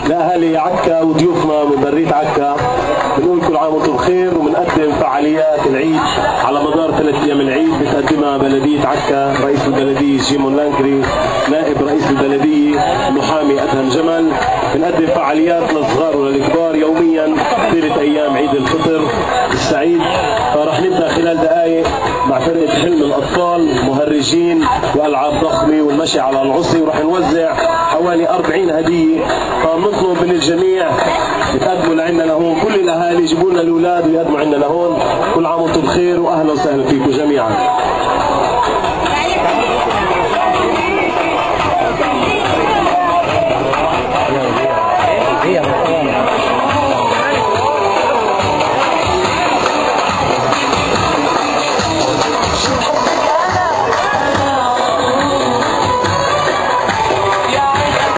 لأهالي عكا وضيوفنا من برية عكا، بنقول كل عام وانتم بخير، وبنقدم فعاليات العيد على مدار 3 أيام العيد بتقدمها بلدية عكا، رئيس البلدية جيمون لانكري، نائب رئيس البلدية المحامي أدهم جمل. بنقدم فعاليات للصغار وللكبار يوميا 3 أيام عيد الفطر السعيد. فرح نبدأ خلال دقائق مع فرقة حلم الأطفال، مهرجين وألعاب ضخمة والمشي على العصي، ورح نوزع حوالي 40 هدية. فبنطلب من الجميع يتقدموا لعنا لهون، كل الأهالي يجيبوا لنا الأولاد ويقدموا عنا لهون. كل عام وانتم بخير وأهلا وسهلا فيكم جميعا.